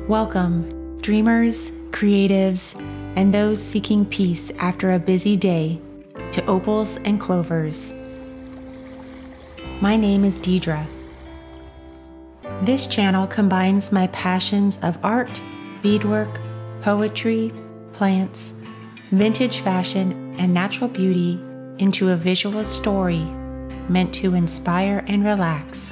Welcome, dreamers, creatives, and those seeking peace after a busy day, to Opals and Clovers. My name is Dedra. This channel combines my passions of art, beadwork, poetry, plants, vintage fashion, and natural beauty into a visual story meant to inspire and relax.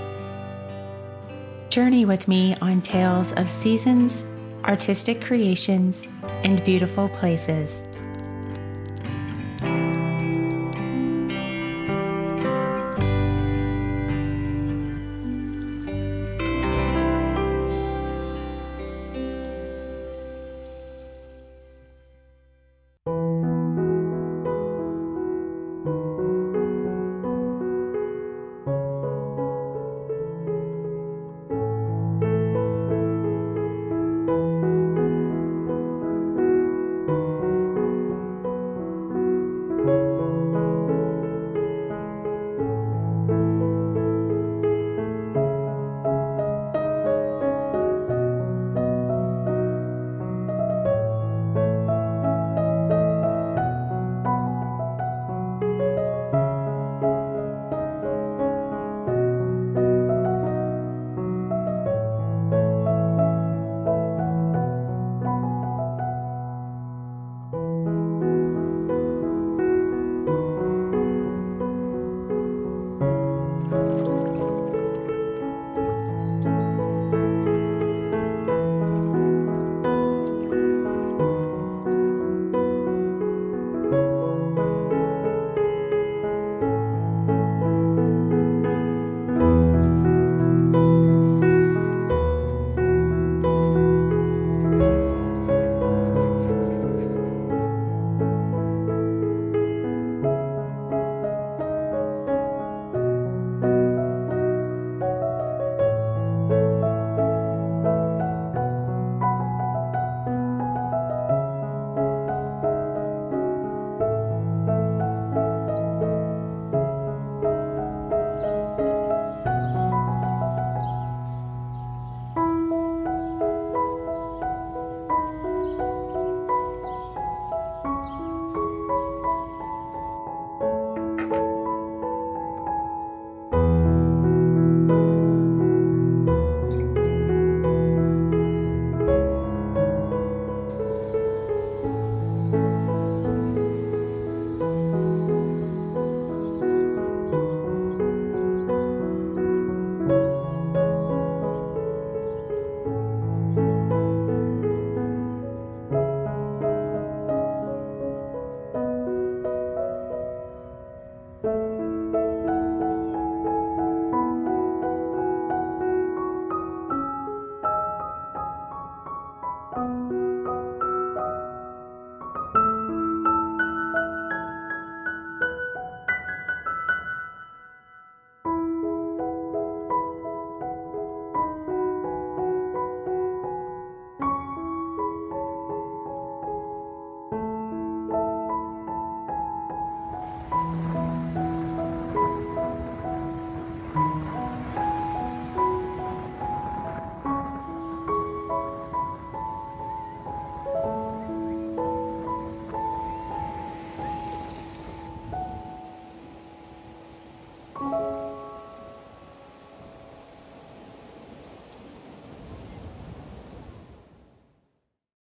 Journey with me on tales of seasons, artistic creations, and beautiful places.